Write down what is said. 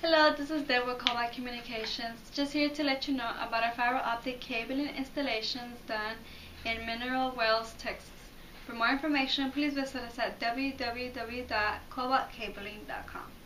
Hello, this is Deb with Callback Communications. Just here to let you know about our fiber optic cabling installations done in Mineral Wells, Texas. For more information, please visit us at www.callbackcabling.com.